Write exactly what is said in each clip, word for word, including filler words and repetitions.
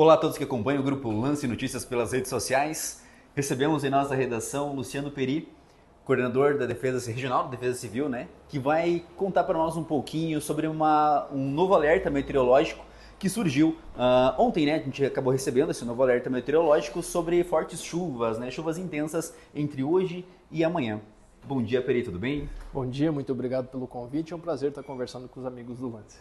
Olá a todos que acompanham o Grupo Lance Notícias pelas redes sociais. Recebemos em nossa redação Luciano Peri, coordenador da Defesa Regional da Defesa Civil, né, que vai contar para nós um pouquinho sobre uma, um novo alerta meteorológico que surgiu uh, ontem, né? A gente acabou recebendo esse novo alerta meteorológico sobre fortes chuvas, né, chuvas intensas entre hoje e amanhã. Bom dia, Peri, tudo bem? Bom dia, muito obrigado pelo convite. É um prazer estar conversando com os amigos do Lance.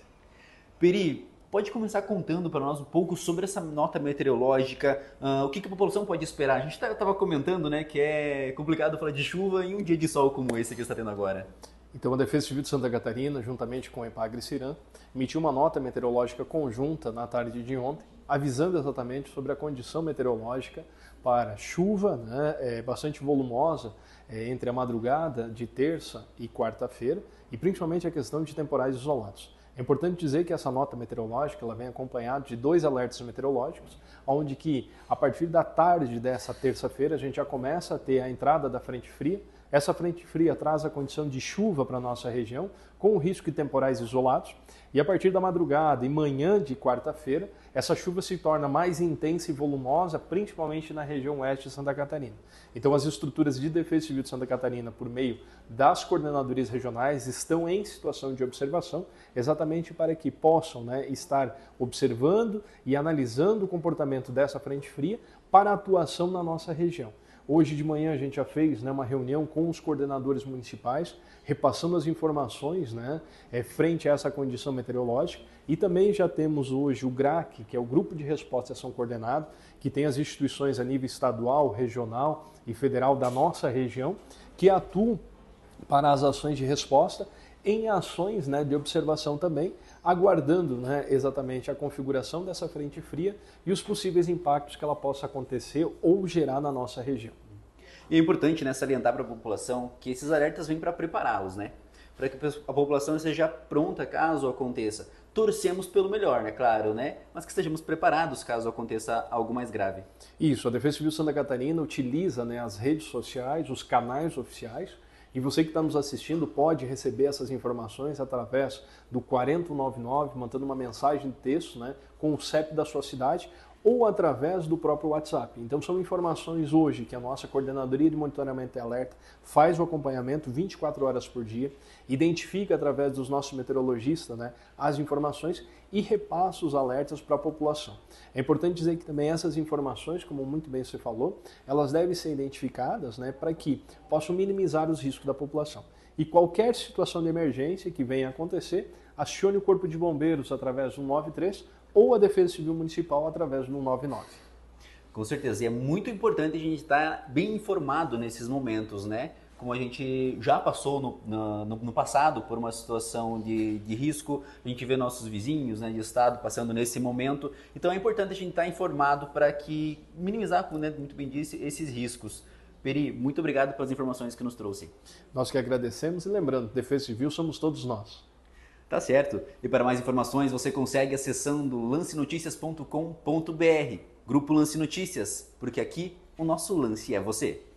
Peri, pode começar contando para nós um pouco sobre essa nota meteorológica, uh, o que, que a população pode esperar? A gente estava comentando, né, que é complicado falar de chuva em um dia de sol como esse que está tendo agora. Então, a Defesa Civil de Santa Catarina, juntamente com a EPAGRE e CIRAM, emitiu uma nota meteorológica conjunta na tarde de ontem, avisando exatamente sobre a condição meteorológica para chuva, né, é, bastante volumosa é, entre a madrugada de terça e quarta-feira, e principalmente a questão de temporais isolados. É importante dizer que essa nota meteorológica ela vem acompanhada de dois alertas meteorológicos, onde que a partir da tarde dessa terça-feira a gente já começa a ter a entrada da frente fria. Essa frente fria traz a condição de chuva para a nossa região, com o risco de temporais isolados, e a partir da madrugada e manhã de quarta-feira, essa chuva se torna mais intensa e volumosa, principalmente na região oeste de Santa Catarina. Então, as estruturas de Defesa Civil de Santa Catarina, por meio das coordenadorias regionais, estão em situação de observação, exatamente para que possam, né, estar observando e analisando o comportamento dessa frente fria para a atuação na nossa região. Hoje de manhã a gente já fez, né, uma reunião com os coordenadores municipais, repassando as informações, né, é, frente a essa condição meteorológica, e também já temos hoje o GRAC, que é o Grupo de Resposta e Ação Coordenado, que tem as instituições a nível estadual, regional e federal da nossa região, que atuam para as ações de resposta em ações, né, de observação também, aguardando, né, exatamente a configuração dessa frente fria e os possíveis impactos que ela possa acontecer ou gerar na nossa região. E é importante, né, salientar para a população que esses alertas vêm para prepará-los, né? Para que a população esteja pronta caso aconteça. Torcemos pelo melhor, né, claro, né? Mas que estejamos preparados caso aconteça algo mais grave. Isso, a Defesa Civil Santa Catarina utiliza, né, as redes sociais, os canais oficiais, e você que está nos assistindo pode receber essas informações através do quarenta e noventa e nove, mandando uma mensagem de texto, né, com o C E P da sua cidade, ou através do próprio WhatsApp. Então são informações hoje que a nossa Coordenadoria de Monitoramento e Alerta faz o acompanhamento vinte e quatro horas por dia, identifica através dos nossos meteorologistas, né, as informações e repassa os alertas para a população. É importante dizer que também essas informações, como muito bem você falou, elas devem ser identificadas, né, para que possam minimizar os riscos da população. E qualquer situação de emergência que venha a acontecer, acione o Corpo de Bombeiros através do nove três ou a Defesa Civil Municipal através do nove nove. Com certeza, e é muito importante a gente estar bem informado nesses momentos, né? Como a gente já passou no, no, no passado por uma situação de, de risco, a gente vê nossos vizinhos, né, de estado passando nesse momento. Então é importante a gente estar informado para que minimizar, né, muito bem disse, esses riscos. Peri, muito obrigado pelas informações que nos trouxe. Nós que agradecemos e lembrando, Defesa Civil somos todos nós. Tá certo. E para mais informações você consegue acessando lance noticias ponto com ponto br. Grupo Lance Notícias, porque aqui o nosso lance é você.